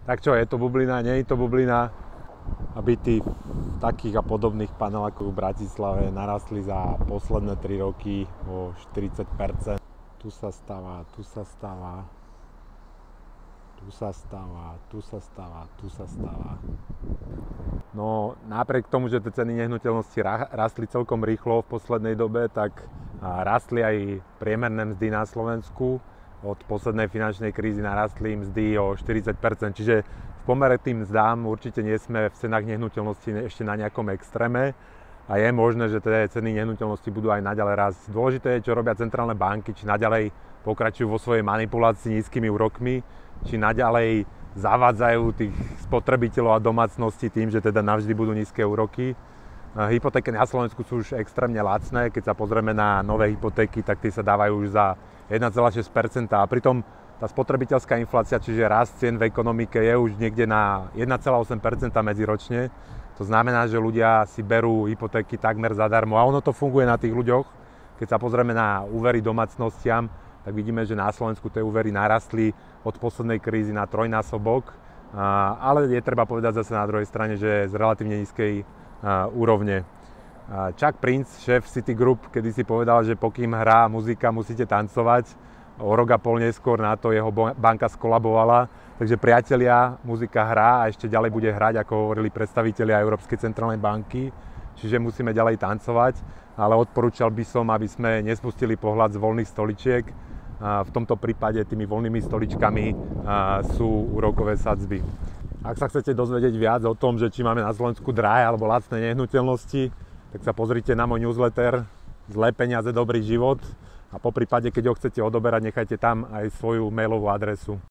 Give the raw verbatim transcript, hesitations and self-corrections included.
Tak čo, je to bublina, nie je to bublina? A byty v takých a podobných panelákoch v Bratislave narastli za posledné tri roky o štyridsať percent. Tu sa stáva, tu sa stáva, tu sa stáva, tu sa stáva, tu sa stáva. No napriek tomu, že tie ceny nehnuteľnosti rastli celkom rýchlo v poslednej dobe, tak rastli aj priemerné mzdy na Slovensku. Od poslednej finančnej krízy narastli mzdy o štyridsať percent, čiže v pomere tým mzdám určite nie sme v cenách nehnuteľnosti ešte na nejakom extréme a je možné, že tie ceny nehnuteľnosti budú aj naďalej rásť. Dôležité je, čo robia centrálne banky, či naďalej pokračujú vo svojej manipulácii nízkymi úrokmi, či naďalej zavádzajú tých spotrebiteľov a domácností tým, že teda navždy budú nízke úroky. Hypotéky na Slovensku sú už extrémne lacné, keď sa pozrieme na nové hypotéky, tak tie sa dávajú už za jeden celá šesť percenta a pritom tá spotrebiteľská inflácia, čiže rast cien v ekonomike je už niekde na jeden celá osem percenta medziročne. To znamená, že ľudia si berú hypotéky takmer zadarmo a ono to funguje na tých ľuďoch. Keď sa pozrieme na úvery domácnostiam, tak vidíme, že na Slovensku tie úvery narastli od poslednej krízy na trojnásobok, ale je treba povedať zase na druhej strane, že z relatívne nízkej úrovne. Chuck Prince, šéf Citigroup, kedy si povedal, že pokým hrá muzika, musíte tancovať. O rok a pol neskôr na to jeho banka skolabovala. Takže priatelia, muzika hrá a ešte ďalej bude hrať, ako hovorili predstavitelia Európskej centrálnej banky. Čiže musíme ďalej tancovať, ale odporúčal by som, aby sme nespustili pohľad z voľných stoličiek. V tomto prípade tými voľnými stoličkami sú úrokové sadzby. Ak sa chcete dozvedieť viac o tom, že či máme na Slovensku drahé alebo lacné nehnuteľnosti, tak sa pozrite na môj newsletter Zlé peniaze, dobrý život a poprípade, keď ho chcete odoberať, nechajte tam aj svoju mailovú adresu.